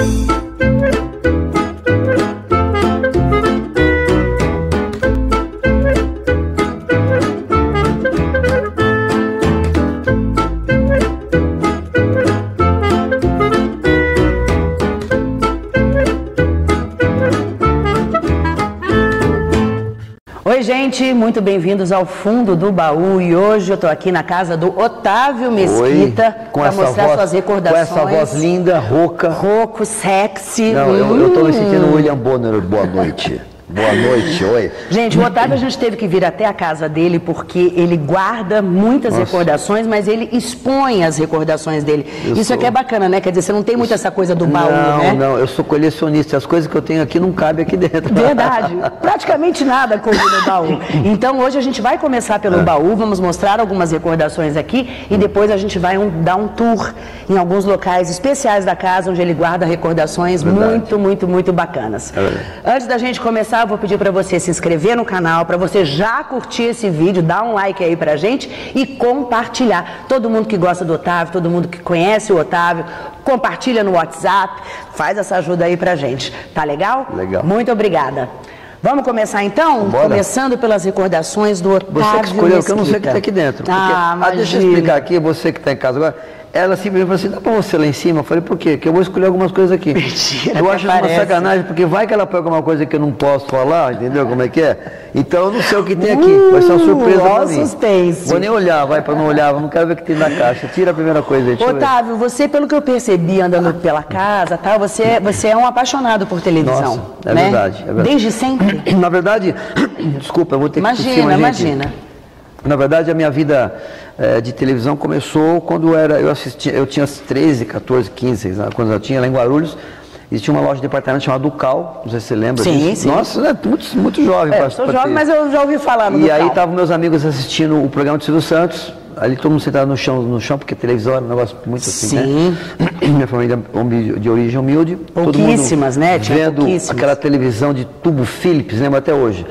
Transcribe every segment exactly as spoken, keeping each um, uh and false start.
Oi, gente, muito bem-vindos ao Fundo do Baú. E hoje eu tô aqui na casa do Otávio Mesquita para mostrar voz, suas recordações. Com essa voz linda, rouca. Rouco, sexy. Não, hum. eu, eu tô me sentindo William Bonner. Boa noite. Boa noite, oi. Gente, o Otávio a gente teve que vir até a casa dele porque ele guarda muitas Nossa. recordações, mas ele expõe as recordações dele. Eu Isso sou... aqui é bacana, né? Quer dizer, você não tem muito essa coisa do baú, não, né? Não, não, eu sou colecionista. As coisas que eu tenho aqui não cabem aqui dentro. Verdade. Praticamente nada coube no baú. Então, hoje a gente vai começar pelo é. baú, vamos mostrar algumas recordações aqui e depois a gente vai um, dar um tour em alguns locais especiais da casa, onde ele guarda recordações Verdade. muito, muito, muito bacanas. É Antes da gente começar, eu vou pedir para você se inscrever no canal, para você já curtir esse vídeo, dar um like aí pra gente e compartilhar. Todo mundo que gosta do Otávio, todo mundo que conhece o Otávio, compartilha no WhatsApp, faz essa ajuda aí pra gente. Tá legal? Legal. Muito obrigada. Vamos começar então? Bora. Começando pelas recordações do Otávio Você que escolheu, porque eu não sei o que está tá aqui dentro. Porque, ah, ah, deixa eu explicar aqui, você que está em casa agora. Ela simplesmente falou assim, dá pra você lá em cima? Eu falei, por quê? Porque eu vou escolher algumas coisas aqui. Mentira, eu acho parece. uma sacanagem, porque vai que ela pega uma coisa que eu não posso falar, entendeu como é que é? Então eu não sei o que tem aqui, uh, vai ser uma surpresa pra mim. Suspense. Vou nem olhar, vai pra não olhar, não quero ver o que tem na caixa. Tira a primeira coisa aí. Otávio, você, pelo que eu percebi andando pela casa, tá, você, você é um apaixonado por televisão. Nossa, é, né? verdade, é verdade. Desde sempre? Na verdade, desculpa, eu vou ter que Imagina, tossir, mas, imagina. Gente, na verdade, a minha vida é, de televisão começou quando eu era, eu assistia, eu tinha treze, quatorze, quinze, né, quando eu tinha lá em Guarulhos, existia uma loja de departamento chamada Ducal, não sei se você lembra sim, disso. Sim, Nossa, é muito, muito jovem. É, eu sou jovem, mas eu já ouvi falar no E Ducal. aí estavam meus amigos assistindo o programa de Silvio Santos, ali todo mundo sentado no chão, no chão porque televisão era um negócio muito assim, sim. né? Minha família de origem humilde. Pouquíssimas, todo mundo né? Tinha vendo aquela televisão de tubo Philips, lembra até hoje.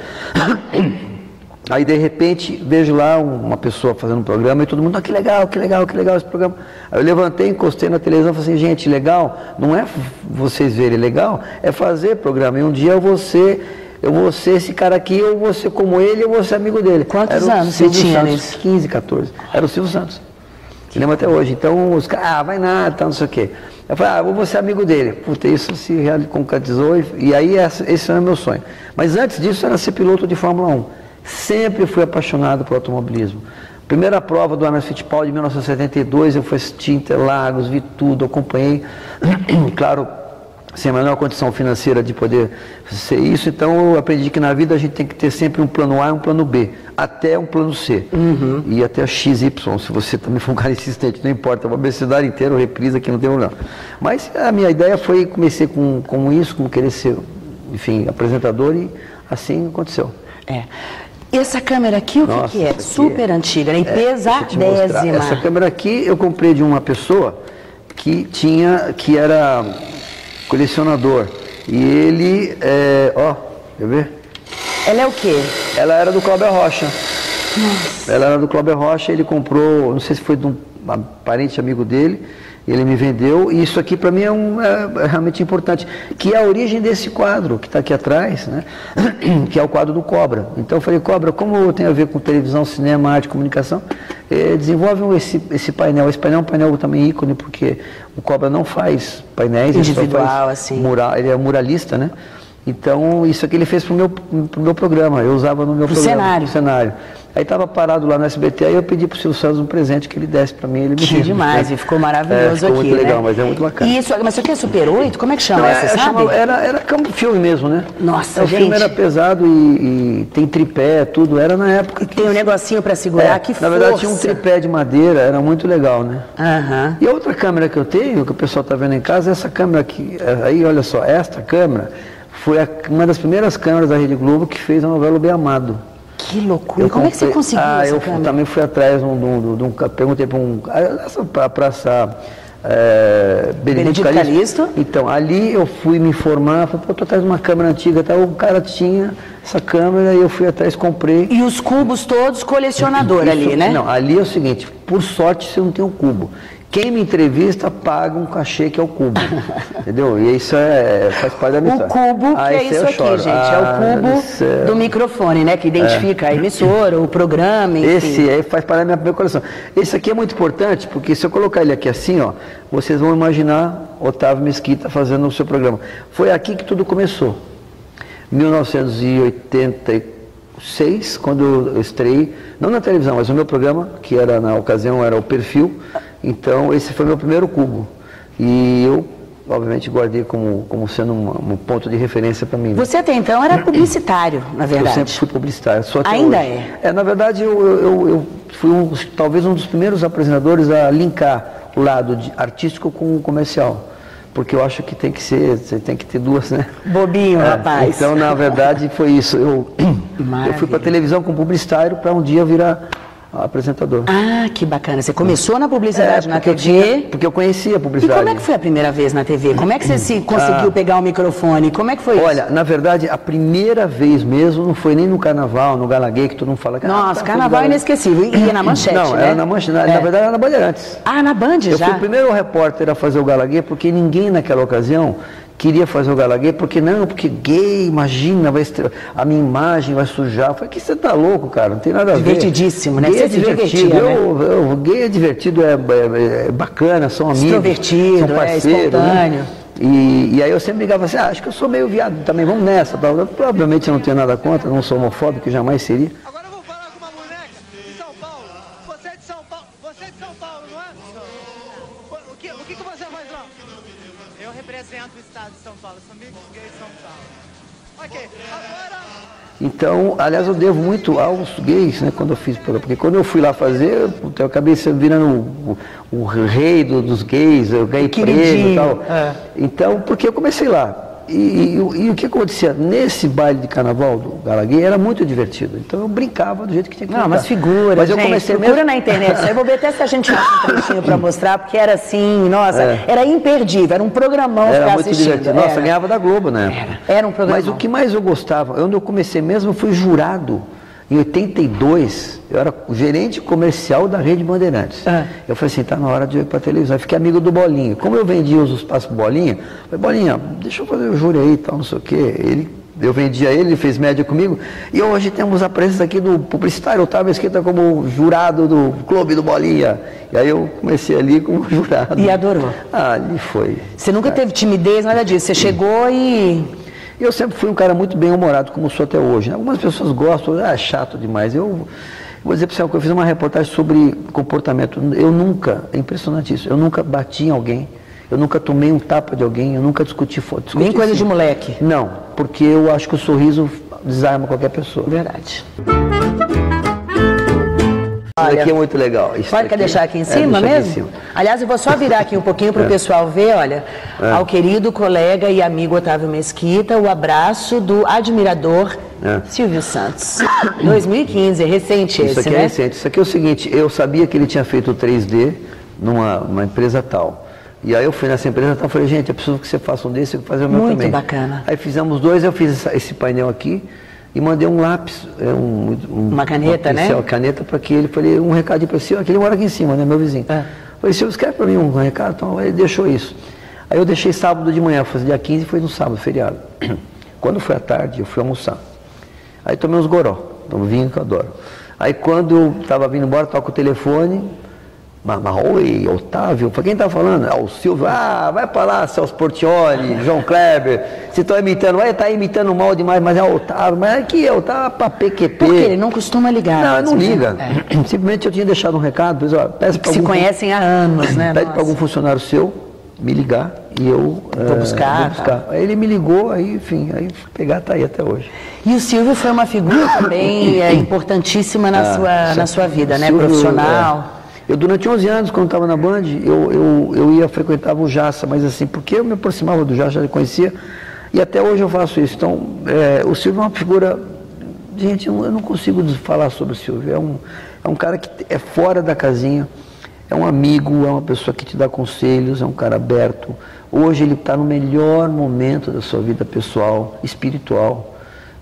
Aí, de repente, vejo lá uma pessoa fazendo um programa e todo mundo, ah, que legal, que legal, que legal esse programa. Aí eu levantei, encostei na televisão e falei assim, gente, legal, não é vocês verem legal, é fazer programa. E um dia eu vou ser, eu vou ser esse cara aqui, eu vou ser como ele, eu vou ser amigo dele. Quantos anos você tinha nisso? quinze, quatorze. Era o Silvio Santos. Eu lembro até hoje. Então, os caras, ah, vai nada, tá, não sei o quê. Eu falei, ah, eu vou ser amigo dele. Puta, isso se concretizou e, e aí esse, esse era o meu sonho. Mas antes disso era ser piloto de Fórmula um. Sempre fui apaixonado por automobilismo. Primeira prova do Emerson Fittipaldi de mil novecentos e setenta e dois, eu fui assistir Interlagos, vi tudo, acompanhei, claro, sem a menor condição financeira de poder ser isso, então eu aprendi que na vida a gente tem que ter sempre um plano A e um plano B, até um plano C, uhum. e até X Y, se você também for um cara insistente, não importa, uma cidade inteira, reprisa aqui, não tem problema. Mas a minha ideia foi, comecei com, com isso, com querer ser, enfim, apresentador e assim aconteceu. É. Essa câmera aqui, o Nossa, que, que é? Super é, antiga, né? E é, pesadésima. Essa câmera aqui eu comprei de uma pessoa que tinha, que era colecionador. E ele, é, ó, quer ver? Ela é o quê? Ela era do Cláudio Rocha. Nossa. Ela era do Cláudio Rocha, ele comprou, não sei se foi de um parente amigo dele, ele me vendeu, e isso aqui para mim é, um, é, é realmente importante, que é a origem desse quadro que está aqui atrás, né? Que é o quadro do Cobra. Então eu falei, Cobra, como tem a ver com televisão, cinema, arte, comunicação, eh, desenvolve esse, esse painel. Esse painel é um painel também ícone, porque o Cobra não faz painéis, individual, ele só faz assim. mural, ele é muralista, né? Então isso aqui ele fez para o meu, pro meu programa, eu usava no meu pro programa. Cenário. cenário. Aí estava parado lá no S B T, aí eu pedi para o Silvio Santos um presente que ele desse para mim. Ele me que deu, demais, né? e ficou maravilhoso é, ficou aqui, muito legal, né? mas é muito bacana. Isso, mas isso aqui é Super oito? Como é que chama? Não, é, você sabe? Chama, era, era como filme mesmo, né? Nossa, é, o gente. filme era pesado e, e tem tripé, tudo, era na época. Que tem um negocinho para segurar, é, que na força. verdade tinha um tripé de madeira, era muito legal, né? Uhum. E a outra câmera que eu tenho, que o pessoal está vendo em casa, essa câmera aqui, aí olha só, esta câmera foi a, uma das primeiras câmeras da Rede Globo que fez a novela O Bem Amado. Que loucura! Eu Como comprei, é que você conseguiu ah, essa eu câmera? também fui atrás de um, de um, de um perguntei para um, para praça é, Benedito, Benedito Calixto. Calixto. Então, ali eu fui me informar, falei, pô, tô atrás de uma câmera antiga, tá? O cara tinha essa câmera e eu fui atrás, comprei. E os cubos todos colecionador Isso, ali, né? Não, ali é o seguinte, por sorte você não tem um cubo. quem me entrevista paga um cachê que é o cubo, entendeu? E isso é, faz parte da minha O cubo, ah, que é isso aqui, choro. gente, ah, é o cubo é... do microfone, né? Que identifica é. a emissora, o programa, enfim. Esse aí faz parte da minha, minha coleção. Esse aqui é muito importante, porque se eu colocar ele aqui assim, ó, vocês vão imaginar Otávio Mesquita fazendo o seu programa. Foi aqui que tudo começou. mil novecentos e oitenta e seis, quando eu estreiei, não na televisão, mas o meu programa, que era na ocasião era o Perfil. Então, esse foi meu primeiro cubo. E eu, obviamente, guardei como, como sendo um, um ponto de referência para mim. Você até então era publicitário, na verdade. Eu sempre fui publicitário. Só que Ainda hoje, é? É, na verdade, eu, eu, eu fui um, talvez um dos primeiros apresentadores a linkar o lado de, artístico com o comercial. Porque eu acho que tem que ser, você tem que ter duas, né? Bobinho, é, rapaz. Então, na verdade, foi isso. Eu, eu fui para televisão como publicitário para um dia virar apresentador. Ah, que bacana. Você começou na publicidade, é, na T V? Tinha, porque eu conhecia a publicidade. E como é que foi a primeira vez na T V? Como é que você se conseguiu ah, pegar o microfone? Como é que foi olha, isso? Olha, na verdade, a primeira vez mesmo não foi nem no carnaval, no Gala Gay, que todo mundo fala que... Nossa, ah, carnaval é inesquecível. E ia na manchete, não, né? era na manchete. Na, é. na verdade, era na Bandeirantes. Ah, na Band eu já? Eu fui o primeiro repórter a fazer o Gala Gay, porque ninguém naquela ocasião queria fazer o Gala Gay, porque não, porque gay, imagina, vai estre... a minha imagem vai sujar. Eu falei, que você tá louco, cara, não tem nada a ver. Divertidíssimo, né? Gay você é divertido, né? eu, eu, gay é divertido, é, é, é bacana, são amigos, extrovertido, são parceiros, é espontâneo. Né? E, e aí eu sempre ligava assim, ah, acho que eu sou meio viado também, vamos nessa. Eu, provavelmente eu não tenho nada contra, não sou homofóbico, jamais seria. Agora eu vou falar com uma boneca de São Paulo. Você é de São Paulo, você é de São Paulo, não é? O que, o que, que você faz lá? Eu represento o estado de São Paulo, sou amigo gay de São Paulo. Ok, agora... Então, aliás, eu devo muito aos gays, né, quando eu fiz, porque quando eu fui lá fazer, eu acabei virando o, o, o rei do, dos gays, o gay preso e tal. É. Então, porque eu comecei lá. E, e, e o que acontecia nesse baile de carnaval do Gala Gay era muito divertido. Então eu brincava do jeito que tinha que Não, brincar. mas figura, mas eu gente, comecei procura mesmo... na internet. Aí eu vou ver até se a gente acha um trechinho para mostrar, porque era assim, nossa, é. era imperdível, era um programão era ficar muito assistindo. Divertido. Nossa, era. ganhava da Globo, né? Era, era um programão. Mas o que mais eu gostava, onde eu comecei mesmo, eu fui jurado. Em oitenta e dois, eu era gerente comercial da Rede Bandeirantes. É. Eu falei assim, tá na hora de ir para televisão. Eu fiquei amigo do Bolinha. Como eu vendia os espaços pro Bolinha, eu falei, Bolinha, deixa eu fazer o júri aí e tal, não sei o quê. Ele, eu vendia ele, ele fez média comigo. E hoje temos a presença aqui do publicitário Otávio Mesquita como jurado do Clube do Bolinha. E aí eu comecei ali como jurado. E adorou? Ah, ali foi. Você nunca teve timidez, nada disso? Você chegou e... Eu sempre fui um cara muito bem-humorado, como sou até hoje. Algumas pessoas gostam, ah, é chato demais. Eu vou dizer para você que eu fiz uma reportagem sobre comportamento. Eu nunca, é impressionante isso, eu nunca bati em alguém, eu nunca tomei um tapa de alguém, eu nunca discuti foto. Nem coisa de moleque? Não, porque eu acho que o sorriso desarma qualquer pessoa. Verdade. Isso aqui é muito legal. Isso Pode, quer deixar aqui em cima é, mesmo? Aqui em cima. Aliás, eu vou só virar aqui um pouquinho para o é. pessoal ver, olha, é. ao querido colega e amigo Otávio Mesquita, o abraço do admirador é. Silvio Santos. dois mil e quinze, recente Isso esse, aqui né? é recente. Isso aqui é o seguinte, eu sabia que ele tinha feito o três D numa uma empresa tal. E aí eu fui nessa empresa e falei, gente, eu preciso que você faça um desse, eu vou fazer o meu muito também. Muito bacana. Aí fizemos dois, eu fiz esse painel aqui. E mandei um lápis, um, um, uma caneta, uma pincel, né? caneta para que ele, falei um recadinho para ele, aquele mora aqui em cima, né, meu vizinho. É. Falei, Silvio, escreve para mim um recado, então ele deixou isso. Aí eu deixei sábado de manhã, foi dia quinze, foi no sábado, feriado. Quando foi à tarde, eu fui almoçar. Aí tomei uns goró, um vinho que eu adoro. Aí quando eu estava vindo embora, toco o telefone, mas, mas oi, Otávio, para quem tá falando? É o Silvio, ah, vai para lá, Celso Portioli, João Kleber, se estão imitando, vai estar tá imitando mal demais, mas é o Otávio, mas aqui é o Otávio para P Q P. Porque ele não costuma ligar. Não, não liga. É. Simplesmente eu tinha deixado um recado, pois, ó, peço para se algum, conhecem há anos, né? Pede para algum funcionário seu me ligar e eu vou buscar. É, vou buscar. Tá. Aí ele me ligou, aí, enfim, aí pegar tá aí até hoje. E o Silvio foi uma figura também é, importantíssima na, ah, sua, na sua vida, né? Silvio, profissional. É. Eu, durante onze anos, quando estava na Band, eu, eu, eu ia, frequentava o Jassa, mas assim, porque eu me aproximava do Jassa, já conhecia, e até hoje eu faço isso. Então, é, o Silvio é uma figura, gente, eu não consigo falar sobre o Silvio, é um, é um cara que é fora da casinha, é um amigo, é uma pessoa que te dá conselhos, é um cara aberto. Hoje ele está no melhor momento da sua vida pessoal, espiritual.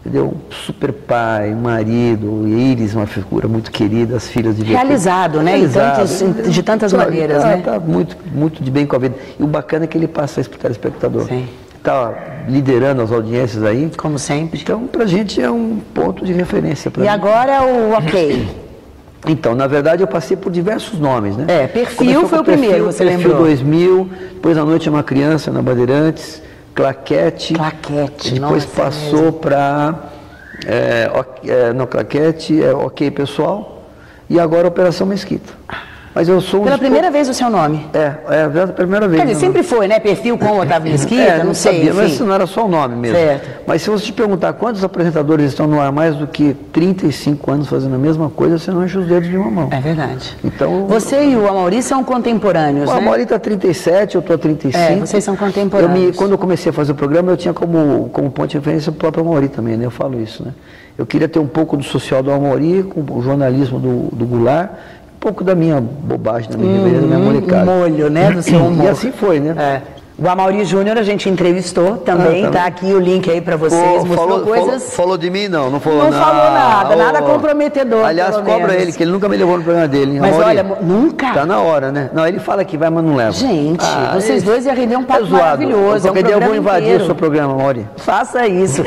entendeu? Um super pai, marido, Iris, uma figura muito querida, as filhas de realizado, né? Realizado. Tantos, de tantas tá, maneiras, tá, né? Tá muito, muito de bem com a vida. E o bacana é que ele passa isso para o telespectador. Sim. Está liderando as audiências aí. Como sempre. Então, para a gente é um ponto de referência. Pra E mim. agora o ok. Então, na verdade, eu passei por diversos nomes, né? É, Perfil Começou foi com o primeiro, perfil, você perfil lembrou? dois mil, depois A Noite é uma Criança na Bandeirantes, Claquete. Claquete, Depois nossa, passou para... É, é, no Claquete, é Ok Pessoal, e agora Operação Mesquita. Mas eu sou um Pela dos primeira poucos- vez o seu nome. É, é a primeira vez. Quer dizer, né? sempre foi, né? Perfil com Otávio Mesquita, É, não, não sei, sabia, mas enfim. isso não era só o nome mesmo. Certo. Mas se você te perguntar quantos apresentadores estão no ar mais do que trinta e cinco anos fazendo a mesma coisa, você não enche os dedos de uma mão. É verdade. Então, Você e o Amaury são contemporâneos, o né? Amaury está trinta e sete, eu estou a trinta e cinco. É, vocês são contemporâneos. Eu me, quando eu comecei a fazer o programa, eu tinha como, como ponto de referência o próprio Amaury também, né? Eu falo isso, né? Eu queria ter um pouco do social do Amaury, com o jornalismo do, do Goulart, um pouco da minha bobagem, da minha reverência, da minha molecada. Um molho, né, do seu humor. E assim foi, né? É. O Amaury Júnior a gente entrevistou também, Ah, tá tá aqui o link aí pra vocês, Pô, mostrou falou, coisas... falou, falou de mim? Não, não falou Não nada. falou nada, nada Ô, comprometedor, Aliás, pelo cobra menos. ele, que ele nunca me levou no programa dele. Hein? Mas Amaury, olha, nunca? Tá na hora, né? Não, ele fala que vai, mas não leva. Gente, Ah, vocês esse- dois iam render um papo é zoado. maravilhoso, é um Qualquer dia eu vou programa invadir inteiro. o seu programa, Amaury. Faça isso.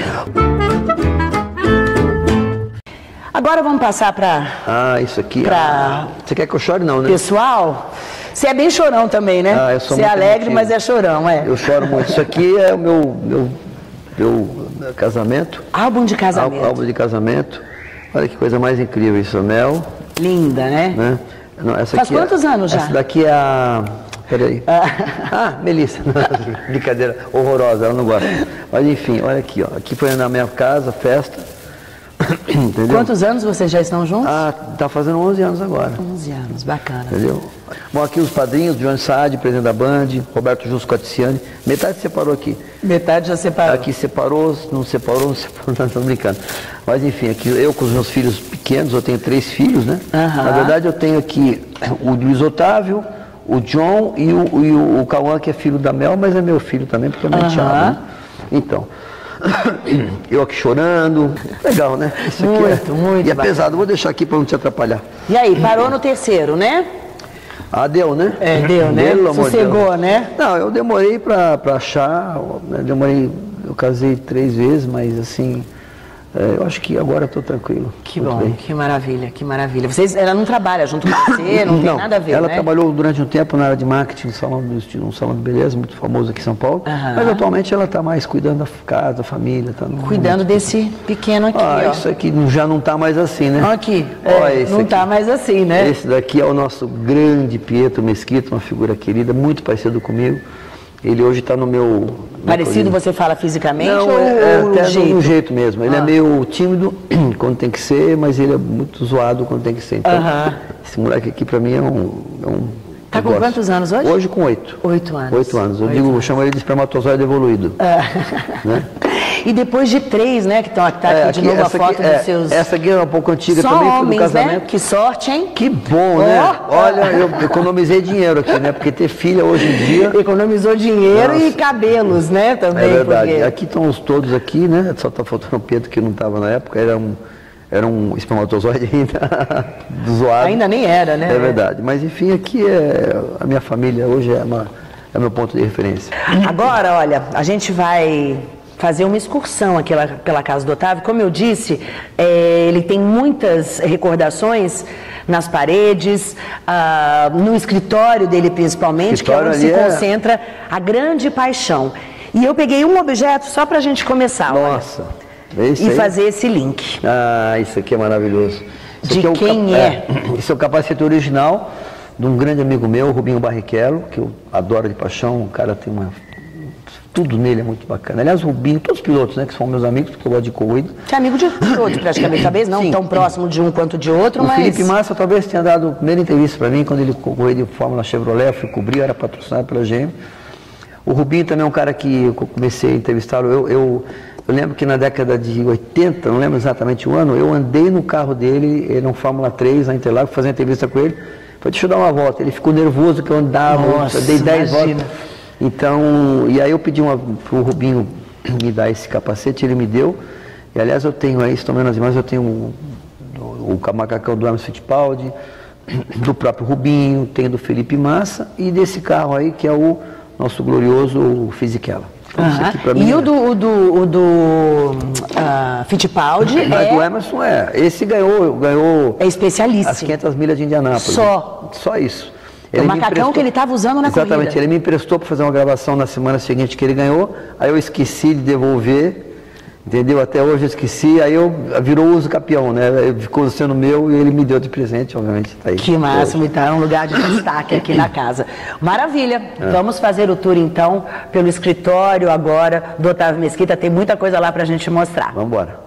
Agora vamos passar para Ah, isso aqui. Pra- ah, Você quer que eu chore, não, né? pessoal. Você é bem chorão também, né? Ah, eu sou Você é muito alegre, emotivo. mas é chorão, é. Eu choro muito. Isso aqui é o meu, meu, meu casamento. Álbum de casamento. Ál- Álbum de casamento. Olha que coisa mais incrível isso, Mel. Linda, né? Né? Não, essa Faz aqui é- quantos anos já? Essa daqui é a... Peraí. Ah, Melissa. Brincadeira horrorosa, ela não gosta. Mas enfim, olha aqui, ó. Aqui foi na minha casa, festa. Entendeu? Quantos anos vocês já estão juntos? Ah, tá fazendo onze anos agora. onze anos, bacana. Entendeu? Bom, aqui os padrinhos, João Saad, presidente da Band, Roberto Justo Coticiani. Metade separou aqui. Metade já separou. Aqui separou, não separou, não separou, não, tô brincando. Mas enfim, aqui eu com os meus filhos pequenos, eu tenho três filhos, né? Aham. Na verdade eu tenho aqui o Luiz Otávio, o John e o, e o, o Cauã, que é filho da Mel, mas é meu filho também, porque é meu Aham. enteado, né? Então, eu aqui chorando, legal, né? Isso aqui Muito, é, muito E é bacana. pesado, vou deixar aqui para não te atrapalhar. E aí, parou no terceiro, né? Ah, deu, né? É, deu, né? Pelo amor de Sossegou, Deus. né? Não, eu demorei pra, pra achar, né? demorei, eu casei três vezes, mas assim, é, eu acho que agora eu tô tranquilo. Que muito bom, bem. que maravilha, que maravilha. Vocês, ela não trabalha junto com você, não tem nada a ver, ela né? trabalhou durante um tempo na área de marketing, um salão, de, um salão de beleza muito famoso aqui em São Paulo, Aham. mas atualmente ela está mais cuidando da casa, da família. Tá no Cuidando momento. desse pequeno aqui, Ah, ó. isso aqui já não está mais assim, né? Ó aqui, Ó, é, esse não aqui. tá mais assim, né? Esse daqui é o nosso grande Pietro Mesquita, uma figura querida, muito parecido comigo. Ele hoje está no meu... no Parecido, meu- você fala fisicamente Não, ou é, é o até jeito? no jeito mesmo. Ele Ah. é meio tímido quando tem que ser, mas ele é muito zoado quando tem que ser. Então, Aham. esse moleque aqui pra mim é um... É um Tá com negócio. quantos anos hoje? Hoje com oito. Oito anos. Oito anos. Eu Oito digo, eu anos. chamo ele de espermatozoide evoluído. É. Né? E depois de três, né, que estão tá É, aqui de novo a essa foto aqui, dos é, seus... Essa aqui é um pouco antiga Só também, foi no homens, casamento. né? Que sorte, hein? Que bom, Ó. né? Olha, eu economizei dinheiro aqui, né? Porque ter filha hoje em dia... Economizou dinheiro Nossa. e cabelos, né, também. É verdade. porque- Aqui estão os todos aqui, né? Só está faltando o Pedro que não estava na época, era um, era um espermatozoide ainda zoado. Ainda nem era, né? É verdade. Mas enfim, aqui é a minha família hoje é, uma, é meu ponto de referência. Agora, olha, a gente vai fazer uma excursão aqui pela, pela casa do Otávio. Como eu disse, é, ele tem muitas recordações nas paredes, ah, no escritório dele principalmente, que é Escritório onde se ali é- concentra a grande paixão. E eu peguei um objeto só pra gente começar, olha, Nossa, esse e aí- fazer esse link. Ah, isso aqui é maravilhoso. Isso De aqui o quem cap- é? Esse é o capacete original de um grande amigo meu, Rubinho Barrichello, que eu adoro de paixão. O cara tem uma... Tudo nele é muito bacana. Aliás, o Rubinho, todos os pilotos, né, que são meus amigos, porque eu gosto de corrida. Você é amigo de todos, praticamente, talvez não Sim. tão próximo de um quanto de outro, O mas... Felipe Massa talvez tenha dado a primeira entrevista para mim, quando ele correu de Fórmula Chevrolet, eu fui cobrir, eu era patrocinado pela G M. O Rubinho também é um cara que eu comecei a entrevistá-lo. Eu, eu, eu lembro que na década de oitenta, não lembro exatamente o ano, eu andei no carro dele, ele é um Fórmula três, na Interlagos, fazendo entrevista com ele. Falei, deixa eu dar uma volta. Ele ficou nervoso que eu andava, Nossa, eu dei dez imagina. voltas. Então, e aí eu pedi para o Rubinho me dar esse capacete, ele me deu. E aliás eu tenho aí, estou vendo as imagens, eu tenho o, o, o macacão do Emerson Fittipaldi, do próprio Rubinho, tenho do Felipe Massa e desse carro aí que é o nosso glorioso Fisichella. Uhum. E é... o do, o do, o do uh, Fittipaldi Mas é... do Emerson é, esse ganhou, ganhou é especialista. As quinhentas milhas de Indianápolis. Só. Só isso. Ele o macacão emprestou... que ele estava usando na Exatamente, corrida. ele me emprestou para fazer uma gravação na semana seguinte que ele ganhou, aí eu esqueci de devolver, entendeu? Até hoje eu esqueci, aí eu virou uso campeão, né? Ficou sendo meu e ele me deu de presente, obviamente. Tá aí. Que máximo, então é um lugar de destaque aqui na casa. Maravilha, é. Vamos fazer o tour então pelo escritório agora do Otávio Mesquita, tem muita coisa lá pra gente mostrar. Vamos embora.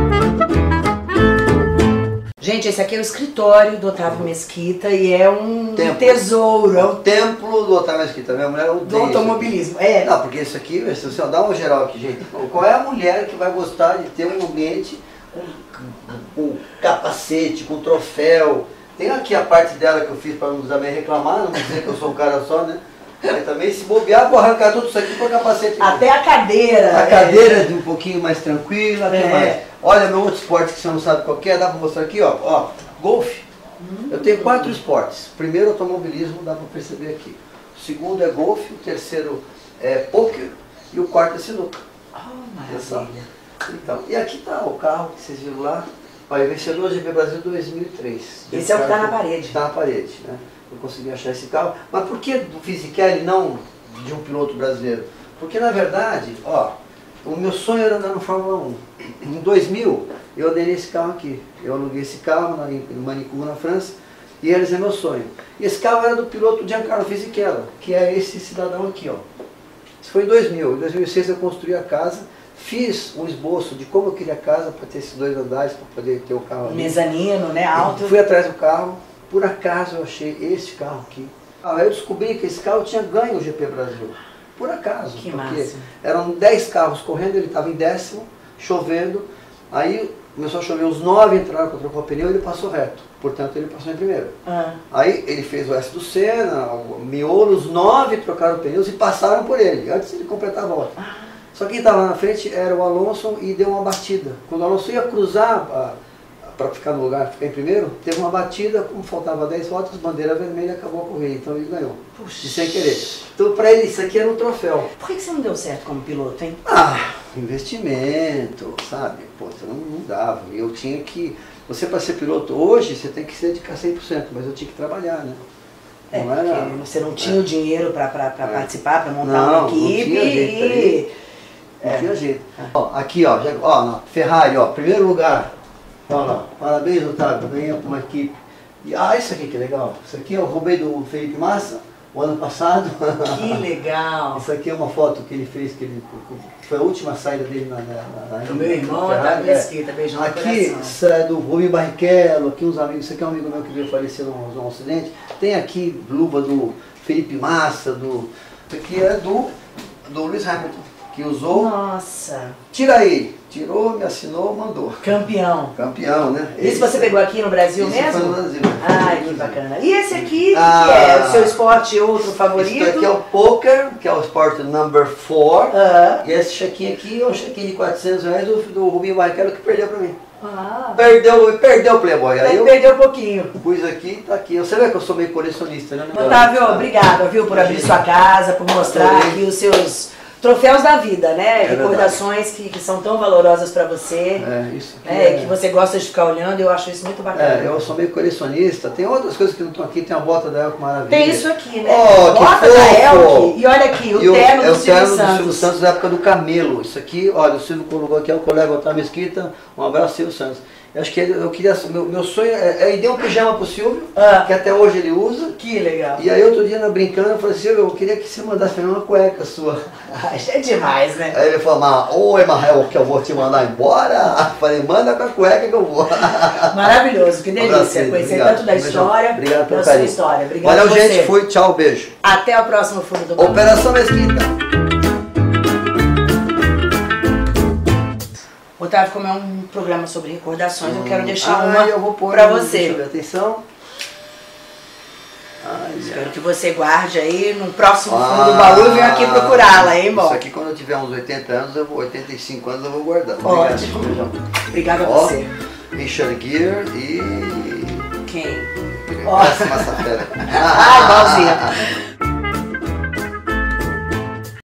Gente, esse aqui é o escritório do Otávio Mesquita e é um templo. tesouro. É o templo do Otávio Mesquita. Minha mulher odeia do automobilismo. É. Não, porque isso aqui, se você dá uma geral aqui, gente. Qual é a mulher que vai gostar de ter um ambiente com, com, com capacete, com troféu? Tem aqui a parte dela que eu fiz para não também reclamar, não dizer que eu sou um cara só, né? Mas também se bobear, vou arrancar tudo isso aqui para capacete. Até a cadeira. A cadeira é de um pouquinho mais tranquila, é. que mais? Olha, meu outro esporte que você não sabe qual que é, dá para mostrar aqui, ó, ó, golfe. Hum. Eu tenho quatro esportes. Primeiro, automobilismo, dá para perceber aqui. O segundo é golfe, o terceiro é pôquer e o quarto é sinuca. Oh, maravilha. Então, e aqui tá o carro que vocês viram lá. Olha, vencedor G P Brasil dois mil e três. Esse é o que está na parede. Está na parede, né? Eu consegui achar esse carro. Mas por que do Fisichella e não de um piloto brasileiro? Porque na verdade, ó, o meu sonho era andar no Fórmula um. Em dois mil, eu andei nesse carro aqui. Eu aluguei esse carro na, em Manicourt, na França, e eles é meu sonho. E esse carro era do piloto Giancarlo Fisichella, que é esse cidadão aqui, ó. Isso foi em dois mil. Em dois mil e seis eu construí a casa, fiz um esboço de como eu queria a casa para ter esses dois andares, para poder ter o carro ali. Mezanino, né? Alto. Fui atrás do carro. Por acaso eu achei esse carro aqui. Aí eu descobri que esse carro tinha ganho o G P Brasil. Por acaso. Que porque massa. Eram dez carros correndo, ele estava em décimo, chovendo. Aí começou a chover, os nove entraram para trocar o pneu e ele passou reto. Portanto, ele passou em primeiro. Ah. Aí ele fez o S do Senna, o miolo, os nove trocaram pneus e passaram por ele, antes de ele completar a volta. Ah. Só que quem estava na frente era o Alonso e deu uma batida. Quando o Alonso ia cruzar para ficar no lugar, ficar em primeiro, teve uma batida, como faltava dez voltas, bandeira vermelha, acabou a corrida, então ele ganhou. Puxa. Sem querer. Então para ele isso aqui era um troféu. Por que você não deu certo como piloto, hein? Ah, investimento, sabe? Pô, não, não dava. Eu tinha que... Você para ser piloto hoje, você tem que se dedicar cem por cento, mas eu tinha que trabalhar, né? É, não era, você não tinha é. o dinheiro para é. participar, para montar não, uma equipe não tinha jeito, e... Não é. tinha jeito. É. Ó, aqui, ó, já, ó, Ferrari, ó, primeiro lugar. Olha lá, parabéns, Otávio, ganhei uma equipe. E, ah, isso aqui que legal. Isso aqui eu roubei do Felipe Massa, o ano passado. Que legal. Isso aqui é uma foto que ele fez, que ele, foi a última saída dele na... na, na o meu irmão, Otávio Mesquita, beijão no coração. Aqui, isso é do Rubinho Barrichello, aqui uns amigos, isso aqui é um amigo meu que veio falecer num, num acidente. Tem aqui luva do Felipe Massa, do... Isso aqui é do, do Lewis Hamilton, que usou... Nossa! Tira aí! Tirou, me assinou, mandou. Campeão. Campeão, né? Isso esse você pegou aqui no Brasil esse mesmo? Foi no Brasil. Ai, que bacana. E esse aqui, ah, que é o seu esporte outro favorito? Esse aqui é o poker, que é o esporte number four. Ah. E esse chequinho aqui é o chequinho de quatrocentos reais do, do Rubinho Barrichello que perdeu pra mim. Ah. Perdeu, perdeu o Playboy. Aí eu perdeu um pouquinho. Pus aqui, tá aqui. Você vê que eu sou meio colecionista, né? Otávio, obrigado, viu, por abrir sua casa, por mostrar aqui os seus... troféus da vida, né? É recordações que, que são tão valorosas para você. É, isso. É, é, que você gosta de ficar olhando, eu acho isso muito bacana. É, eu sou meio colecionista. Tem outras coisas que não estão aqui, tem a bota da Elke Maravilha. Tem isso aqui, né? Oh, bota da Elke. E olha aqui, o e terno o, do é o Silvio terno Santos. do Silvio Santos da época do Camelo. Isso aqui, olha, o Silvio colocou aqui, é o colega Otávio Mesquita. Um abraço, Silvio Santos. Eu acho que ele, eu queria, meu, meu sonho é, é, dei um pijama pro Silvio, ah. que até hoje ele usa. Que legal. E aí outro dia, na brincando, eu falei, Silvio, eu queria que você mandasse pra mim uma cueca sua. É demais, né? Aí ele falou, mas, ô Emael, que eu vou te mandar embora? Eu falei, manda com a cueca que eu vou. Maravilhoso, que delícia. Conhecer tanto da história, obrigado pelo da sua carinho. história. Obrigado Valeu, a você. gente, fui, tchau, beijo. Até o próximo Fundo do Baú. Operação Mesquita. Otávio, como é um programa sobre recordações, hum. eu quero deixar ah, uma eu vou pôr pra você. Deixa eu ver, atenção. Ai, Espero que você guarde aí no próximo Ah, fundo do baú e venha aqui procurá-la, hein, bom? Isso aqui quando eu tiver uns oitenta anos, eu vou, oitenta e cinco anos eu vou guardar. Ótimo. Obrigada a Ó, você. Richard Gere e... Quem? Ó. Essa massa fera. Ah, igualzinha.